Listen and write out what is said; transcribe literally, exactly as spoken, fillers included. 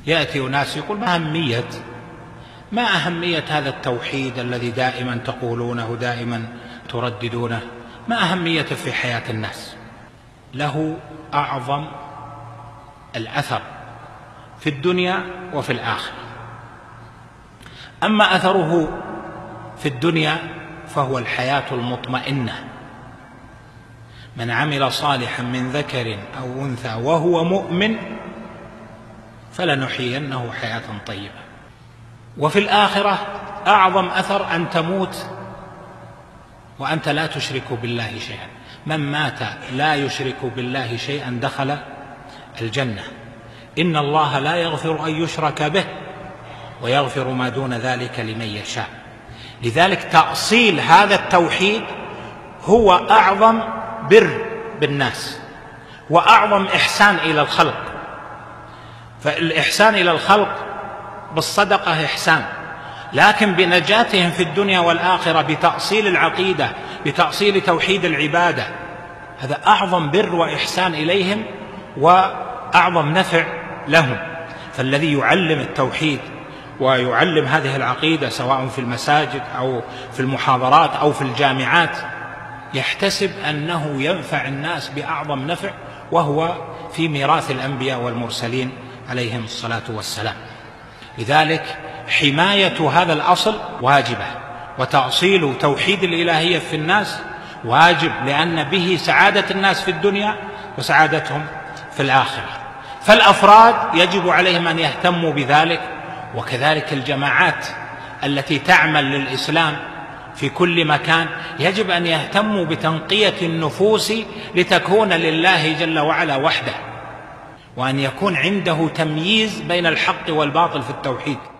يأتي أناس يقول ما أهمية ما أهمية هذا التوحيد الذي دائما تقولونه دائما ترددونه، ما أهميته في حياة الناس؟ له أعظم الأثر في الدنيا وفي الآخرة. أما أثره في الدنيا فهو الحياة المطمئنة، من عمل صالحا من ذكر أو أنثى وهو مؤمن فلنحيينه حياة طيبة. وفي الآخرة أعظم أثر أن تموت وأنت لا تشرك بالله شيئا، من مات لا يشرك بالله شيئا دخل الجنة، إن الله لا يغفر أن يشرك به ويغفر ما دون ذلك لمن يشاء. لذلك تأصيل هذا التوحيد هو أعظم بر بالناس وأعظم إحسان إلى الخلق. فالإحسان إلى الخلق بالصدقة إحسان، لكن بنجاتهم في الدنيا والآخرة بتأصيل العقيدة بتأصيل توحيد العبادة هذا أعظم بر وإحسان إليهم وأعظم نفع لهم. فالذي يعلم التوحيد ويعلم هذه العقيدة سواء في المساجد أو في المحاضرات أو في الجامعات يحتسب أنه ينفع الناس بأعظم نفع، وهو في ميراث الأنبياء والمرسلين عليهم الصلاة والسلام. لذلك حماية هذا الأصل واجبة، وتأصيل توحيد الإلهية في الناس واجب، لأن به سعادة الناس في الدنيا وسعادتهم في الآخرة. فالأفراد يجب عليهم أن يهتموا بذلك، وكذلك الجماعات التي تعمل للإسلام في كل مكان يجب أن يهتموا بتنقية النفوس لتكون لله جل وعلا وحده، وأن يكون عنده تمييز بين الحق والباطل في التوحيد.